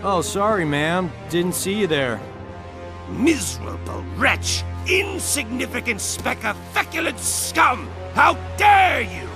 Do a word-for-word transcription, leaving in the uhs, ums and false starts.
Oh, sorry, ma'am. Didn't see you there. Miserable wretch! Insignificant speck of feculent scum! How dare you!